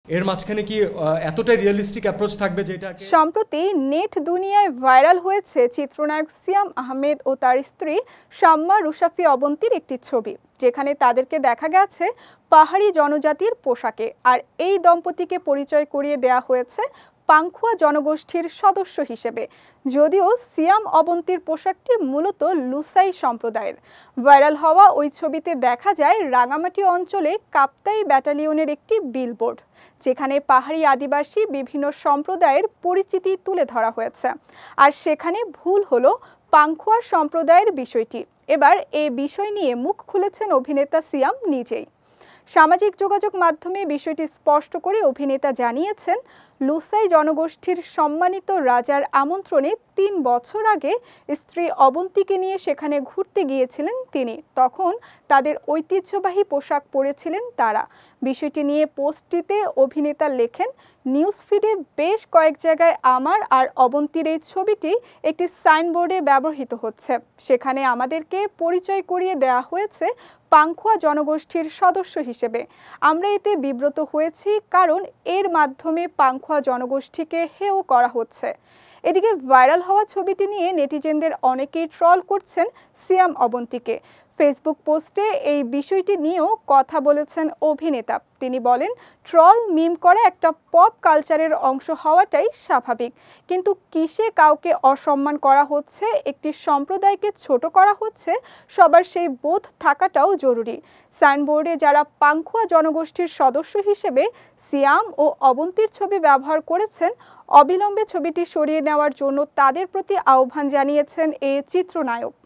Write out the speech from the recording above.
এর মাঝখানে কি এতটাই রিয়েলিস্টিক অ্যাপ্রোচ থাকবে যেটা? সম্প্রতি নেট দুনিয়ায় ভাইরাল হয়েছে চিত্রনায়ক সিয়াম আহমেদ ও তার স্ত্রী শাম্মা রুশাফি অবন্তীর একটি ছবি, যেখানে তাদেরকে দেখা গেছে পাহাড়ি জনজাতির পোশাকে। আর এই দম্পতিকে পরিচয় করিয়ে দেয়া হয়েছে পাংখুয়া জনগোষ্ঠীর সদস্য হিসেবে, যদিও সিয়াম অবন্তীর পোশাকটি মূলত লুসাই সম্প্রদায়ের। ভাইরাল হওয়া ওই ছবিতে দেখা যায় রাঙামাটি অঞ্চলে কাপ্তাই ব্যাটালিয়নের একটি বিলবোর্ড, যেখানে পাহাড়ি আদিবাসী বিভিন্ন সম্প্রদায়ের পরিচিতি তুলে ধরা হয়েছে। আর সেখানে ভুল হলো পাংখুয়া সম্প্রদায়ের বিষয়টি। এবার এই বিষয় নিয়ে মুখ খুলেছেন অভিনেতা সিয়াম নিজেই। সামাজিক যোগাযোগ মাধ্যমে বিষয়টি স্পষ্ট করে অভিনেতা জানিয়েছেন, লুসাই জনগোষ্ঠীর সম্মানিত রাজার আমন্ত্রণে ৩ বছর আগে স্ত্রী অবন্তীকে নিয়ে সেখানে ঘুরতে গিয়েছিলেন তিনি। তখন তাদের ঐতিহ্যবাহী পোশাক পরেছিলেন তারা। বিষয়টি নিয়ে পোস্টটিতে অভিনেতা লেখেন, নিউজ ফিডে বেশ কয়েক জায়গায় আমার আর অবন্তীর এই ছবিটি একটি সাইনবোর্ডে ব্যবহৃত হচ্ছে। সেখানে আমাদেরকে পরিচয় করিয়ে দেওয়া হয়েছে পাংখুয়া জনগোষ্ঠীর সদস্য হিসেবে। আমরা এতে বিব্রত হয়েছি, কারণ এর মাধ্যমে পাংখুয়া জনগোষ্ঠীকে হেয় করা হচ্ছে। এদিকে ভাইরাল হওয়া ছবিটি নিয়ে নেটিজেনদের অনেকেই ট্রল করছেন সিয়াম অবন্তীকে। ফেসবুক পোস্টে এই বিষয়টি নিয়েও কথা বলেছেন অভিনেতা। তিনি বলেন, ট্রল মিম করা একটা পপ কালচারের অংশ হওয়াটাই স্বাভাবিক, কিন্তু কিসে কাউকে অসম্মান করা হচ্ছে, একটি সম্প্রদায়কে ছোট করা হচ্ছে, সবার সেই বোধ থাকাটাও জরুরি। সাইনবোর্ডে যারা পাংখুয়া জনগোষ্ঠীর সদস্য হিসেবে সিয়াম ও অবন্তীর ছবি ব্যবহার করেছেন, অবিলম্বে ছবিটি সরিয়ে নেওয়ার জন্য তাদের প্রতি আহ্বান জানিয়েছেন এই চিত্রনায়ক।